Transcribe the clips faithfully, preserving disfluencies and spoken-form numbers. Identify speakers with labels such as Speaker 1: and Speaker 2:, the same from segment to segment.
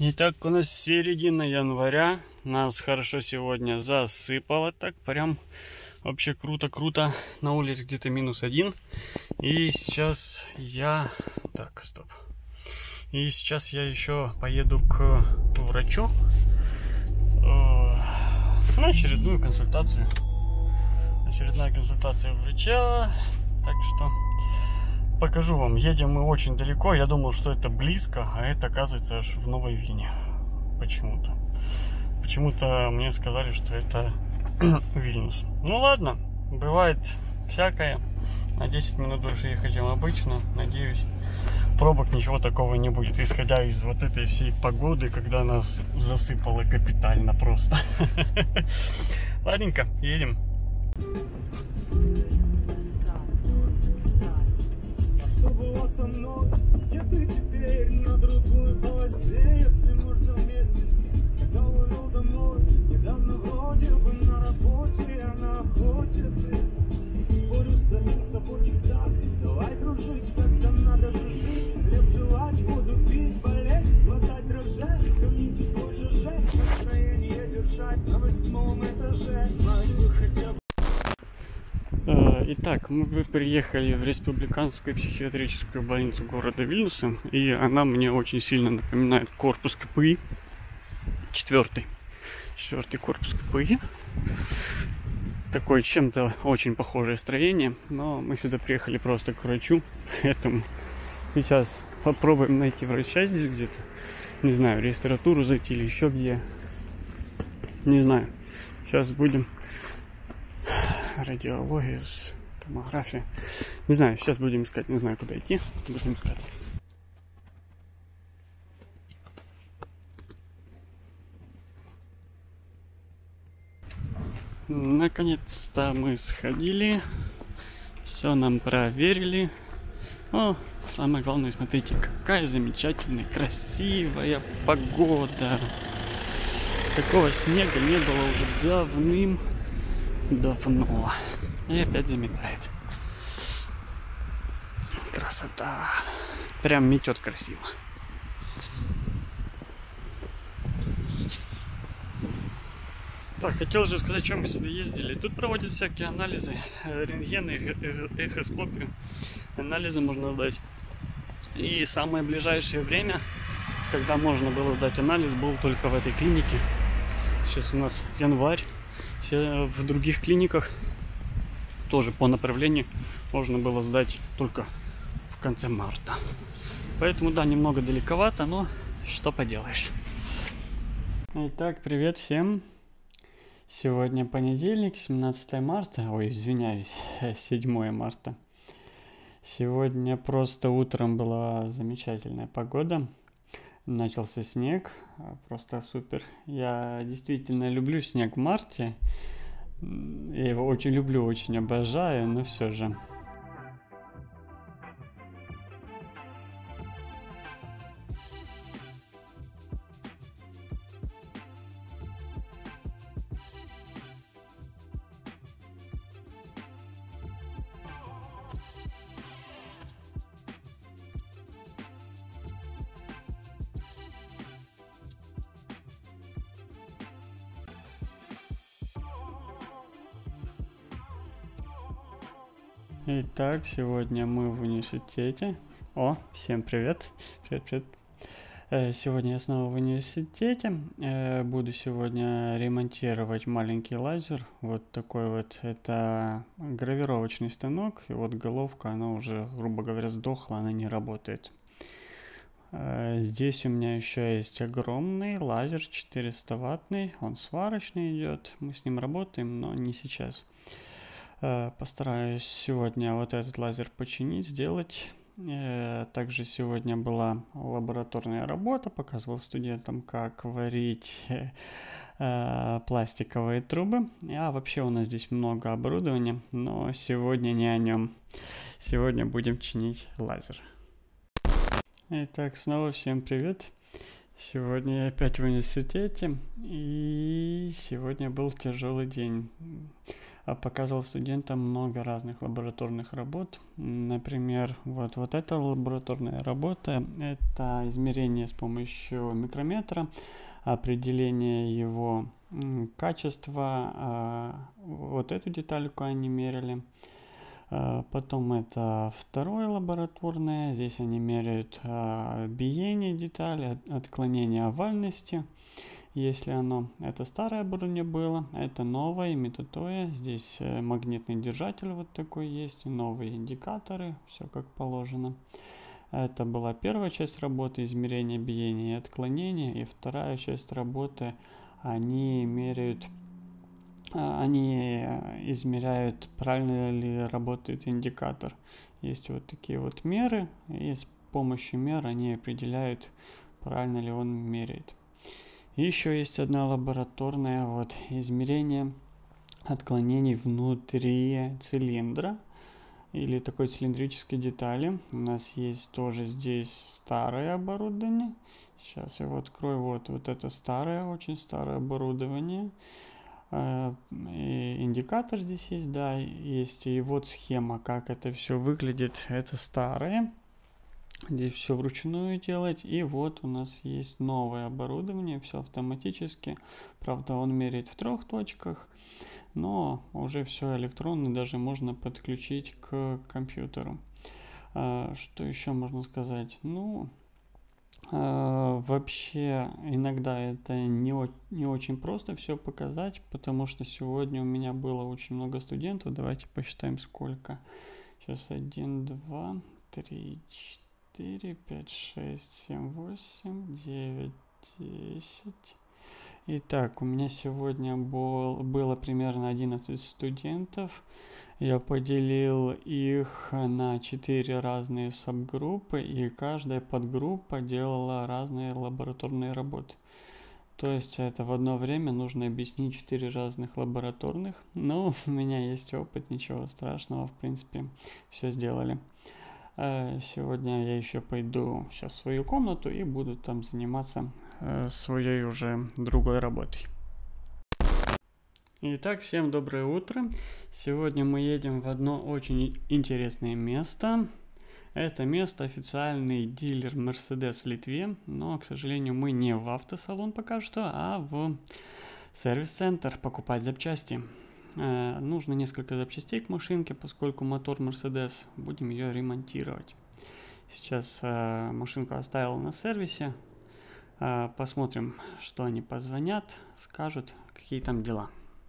Speaker 1: Итак, у нас середина января. Нас хорошо сегодня засыпало. Так прям вообще круто-круто. На улице где-то минус один. И сейчас я... Так, стоп. И сейчас я еще поеду к врачу на очередную консультацию. Очередная консультация врача. Так что покажу вам. Едем мы очень далеко. Я думал, что это близко, а это оказывается аж в Новой Вене. Почему-то. Почему-то мне сказали, что это Вильнюс. Ну ладно, бывает всякое. На десять минут дольше ехать, чем обычно. Надеюсь, пробок ничего такого не будет. Исходя из вот этой всей погоды, когда нас засыпало капитально просто. Ладненько, едем.
Speaker 2: Что было со мной, где ты теперь на другой полосе, если можно вместе, когда увел домой, недавно вроде бы на работе, а на охоте ты. Спорю с самим собой чудак, давай дружить, когда надо же жить, хлеб жевать, воду пить, болеть, глотать дрожжи, говнить твой ЖЖ, настроение держать на восьмом этаже, знать бы хотя бы.
Speaker 1: Итак, мы приехали в республиканскую психиатрическую больницу города Вильнюса, и она мне очень сильно напоминает корпус КПИ, четвертый, четвертый корпус КПИ. Такое чем-то очень похожее строение, но мы сюда приехали просто к врачу, поэтому сейчас попробуем найти врача здесь где-то, не знаю, регистратуру зайти или еще где, не знаю, сейчас будем... Радиология, томография. Не знаю, сейчас будем искать, не знаю, куда идти. Будем искать. Наконец-то мы сходили. Все нам проверили. О, самое главное, смотрите, какая замечательная, красивая погода. Такого снега не было уже давным давно. И опять заметает. Красота. Прям метет красиво. Так, хотел же сказать, что мы сюда ездили. Тут проводят всякие анализы, рентгены, эхоскопию. Анализы можно сдать. И самое ближайшее время, когда можно было сдать анализ, был только в этой клинике. Сейчас у нас январь. Все в других клиниках тоже по направлению можно было сдать только в конце марта. Поэтому да, немного далековато, но что поделаешь. Итак, привет всем. Сегодня понедельник, семнадцатое марта. Ой, извиняюсь, седьмое марта. Сегодня просто утром была замечательная погода. Начался снег, просто супер. Я действительно люблю снег в марте. Я его очень люблю, очень обожаю, но все же. Итак, сегодня мы в университете. О, всем привет. Привет, привет. Сегодня я снова в университете. Буду сегодня ремонтировать маленький лазер. Вот такой вот. Это гравировочный станок. И вот головка, она уже, грубо говоря, сдохла, она не работает. Здесь у меня еще есть огромный лазер четыреста ваттный. Он сварочный идет. Мы с ним работаем, но не сейчас. Постараюсь сегодня вот этот лазер починить, сделать. Также сегодня была лабораторная работа. Показывал студентам, как варить пластиковые трубы. А вообще у нас здесь много оборудования, но сегодня не о нем. Сегодня будем чинить лазер. Итак, снова всем привет. Сегодня я опять в университете. И сегодня был тяжелый день. показывал студентам много разных лабораторных работ. Например, вот, вот эта лабораторная работа – это измерение с помощью микрометра, определение его качества. Вот эту детальку они мерили. Потом это второе лабораторное. Здесь они меряют биение детали, отклонение овальности. Если оно, это старое оборудование было, это новое, метатоя. Здесь магнитный держатель вот такой есть, новые индикаторы, все как положено. Это была первая часть работы, измерение биения и отклонения. И вторая часть работы, они меряют, они измеряют, правильно ли работает индикатор. Есть вот такие вот меры, и с помощью мер они определяют, правильно ли он меряет. Еще есть одна лабораторная, вот, измерение отклонений внутри цилиндра или такой цилиндрической детали. У нас есть тоже здесь старое оборудование. Сейчас я его открою. Вот, вот это старое, очень старое оборудование. И индикатор здесь есть, да, есть. И вот схема, как это все выглядит. Это старое. Здесь все вручную делать. И вот у нас есть новое оборудование, все автоматически. Правда, он меряет в трех точках, но уже все электронно, даже можно подключить к компьютеру. Что еще можно сказать? Ну, вообще, иногда это не, не очень просто все показать, потому что сегодня у меня было очень много студентов. Давайте посчитаем, сколько. Сейчас один, два, три, четыре. четыре, пять, шесть, семь, восемь, девять, десять. Итак, у меня сегодня был, было примерно одиннадцать студентов. Я поделил их на четыре разные сабгруппы, и каждая подгруппа делала разные лабораторные работы. То есть это в одно время нужно объяснить четыре разных лабораторных. Но у меня есть опыт, ничего страшного, в принципе, все сделали. Сегодня я еще пойду сейчас в свою комнату и буду там заниматься своей уже другой работой. Итак, всем доброе утро. Сегодня мы едем в одно очень интересное место. Это место официальный дилер Mercedes в Литве, но, к сожалению, мы не в автосалон пока что, а в сервис-центр покупать запчасти. Э, нужно несколько запчастей к машинке, поскольку мотор Mercedes, будем ее ремонтировать. Сейчас э, машинку оставил на сервисе. Э, посмотрим, что они позвонят, скажут, какие там дела.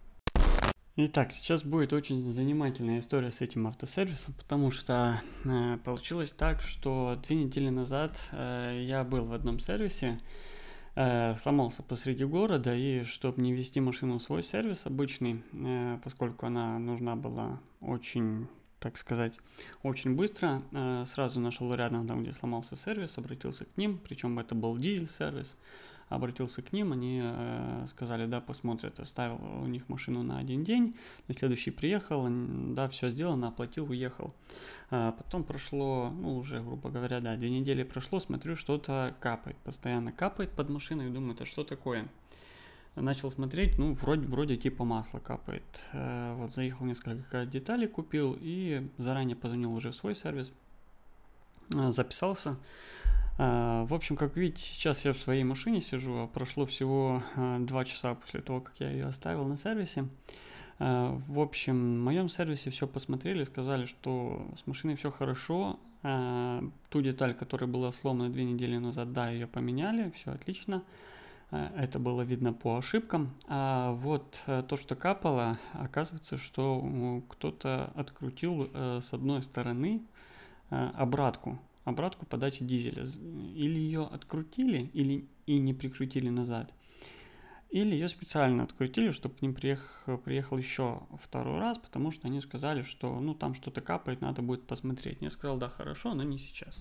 Speaker 1: Итак, сейчас будет очень занимательная история с этим автосервисом, потому что э, получилось так, что две недели назад э, я был в одном сервисе, э, сломался посреди города, и чтобы не везти машину в свой сервис обычный, э, поскольку она нужна была очень, так сказать, очень быстро, э, сразу нашел рядом, там, где сломался сервис, обратился к ним, причем это был дизель-сервис. Обратился к ним, они э, сказали, да, посмотрят, оставил у них машину на один день, на следующий приехал, да, все сделано, оплатил, уехал. А потом прошло, ну, уже, грубо говоря, да, две недели прошло, смотрю, что-то капает, постоянно капает под машиной, думаю, это что такое? Начал смотреть, ну, вроде, вроде типа масло капает. Э, вот, заехал, несколько деталей купил и заранее позвонил уже в свой сервис, э, записался. Uh, в общем, как видите, сейчас я в своей машине сижу, прошло всего uh, два часа после того, как я ее оставил на сервисе. Uh, в общем, в моем сервисе все посмотрели, сказали, что с машиной все хорошо. Uh, ту деталь, которая была сломана две недели назад, да, ее поменяли, все отлично. Uh, это было видно по ошибкам. А вот uh, то, что капало, оказывается, что uh, кто-то открутил uh, с одной стороны uh, обратку. обратку подачи дизеля. Или ее открутили, или и не прикрутили назад, или ее специально открутили, чтобы к ним приехал, приехал еще второй раз, потому что они сказали, что ну там что-то капает, надо будет посмотреть. Я сказал, да, хорошо, но не сейчас.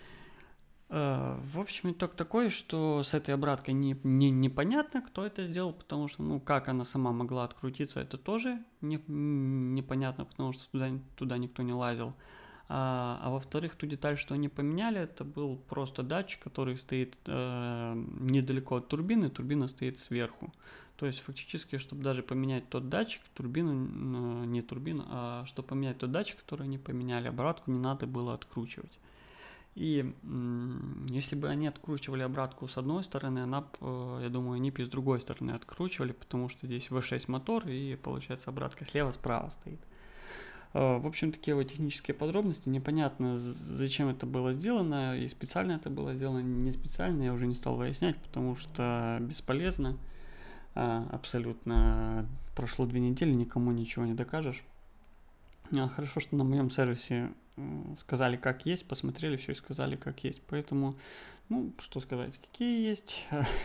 Speaker 1: В общем, итог такой, что с этой обраткой не, не, непонятно, кто это сделал, потому что, ну, как она сама могла открутиться, это тоже не, непонятно, потому что туда, туда никто не лазил. А, а во-вторых, ту деталь, что они поменяли, это был просто датчик, который стоит э, недалеко от турбины, турбина стоит сверху. То есть фактически, чтобы даже поменять тот датчик, турбину, не турбину, а чтобы поменять тот датчик, который они поменяли, обратку не надо было откручивать. И если бы они откручивали обратку с одной стороны, она, я думаю, они бы с другой стороны откручивали, потому что здесь ви шесть мотор, и получается обратка слева-справа стоит. В общем, такие вот технические подробности. Непонятно, зачем это было сделано, и специально это было сделано, не специально, я уже не стал выяснять, потому что бесполезно. Абсолютно. Прошло две недели, никому ничего не докажешь. Хорошо, что на моем сервисе сказали, как есть, посмотрели все и сказали, как есть. Поэтому, ну, что сказать, какие есть.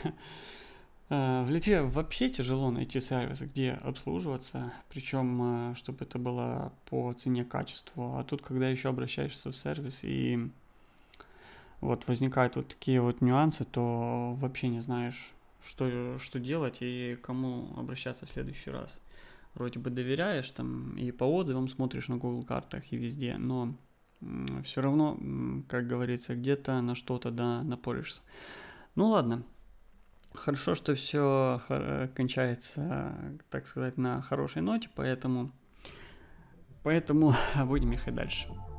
Speaker 1: В Литве вообще тяжело найти сервис, где обслуживаться, причем, чтобы это было по цене качеству. А тут, когда еще обращаешься в сервис и вот возникают вот такие вот нюансы, то вообще не знаешь, что, что делать и кому обращаться в следующий раз. Вроде бы доверяешь там и по отзывам смотришь на Google картах и везде, но все равно, как говорится, где-то на что-то да напоришься. Ну ладно, хорошо, что все кончается, так сказать, на хорошей ноте, поэтому, поэтому будем ехать дальше.